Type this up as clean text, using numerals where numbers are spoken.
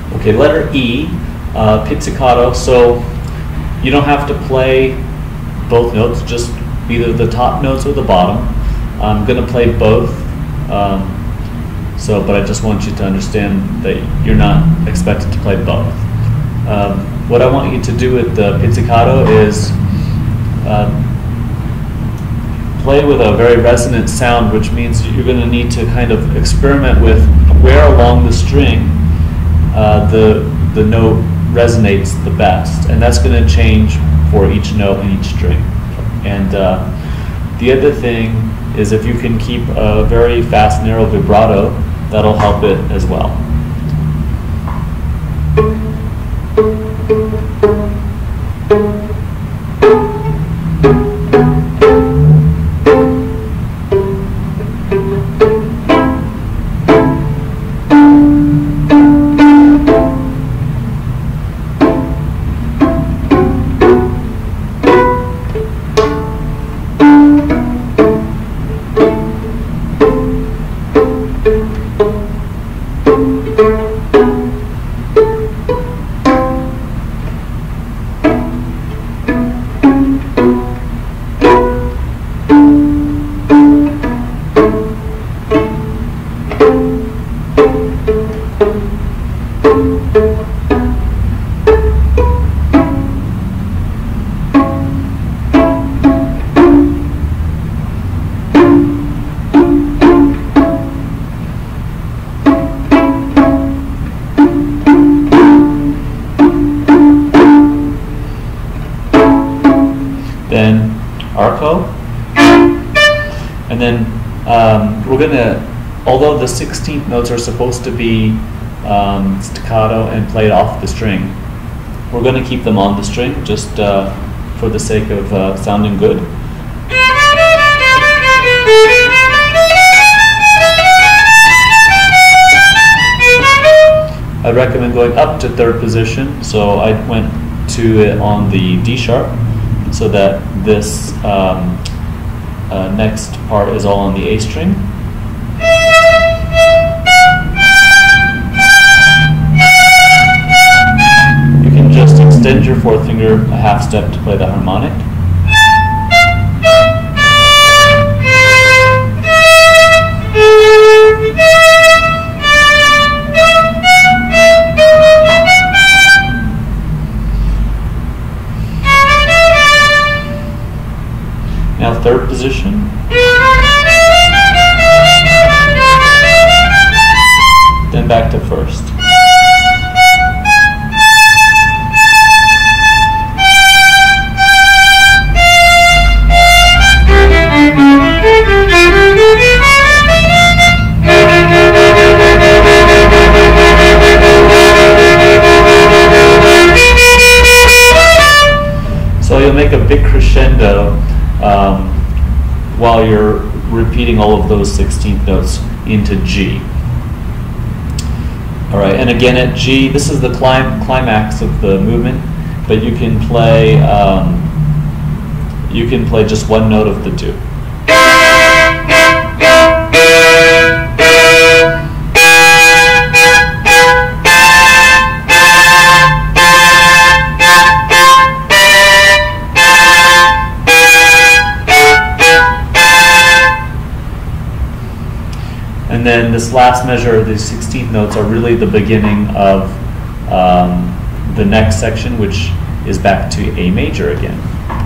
Okay, letter E, pizzicato. So you don't have to play both notes, just either the top notes or the bottom. I'm going to play both. But I just want you to understand that you're not expected to play both. What I want you to do with the pizzicato is play with a very resonant sound, which means you're going to need to kind of experiment with where along the string the note resonates the best, and that's going to change for each note and each string. And the other thing is, if you can keep a very fast, narrow vibrato, that'll help it as well. Then arco, and then we're gonna, although the 16th notes are supposed to be staccato and played off the string, we're gonna keep them on the string just for the sake of sounding good. I recommend going up to third position, so I went to it on the D sharp, so that this next part is all on the A string. You can just extend your fourth finger a half step to play the harmonic. Now third position. Then back to first. So you'll make a big crescendo while you're repeating all of those 16th notes into G. All right, and again at G, this is the climax of the movement, but you can play just one note of the two. And then this last measure, the 16th notes, are really the beginning of the next section, which is back to A major again.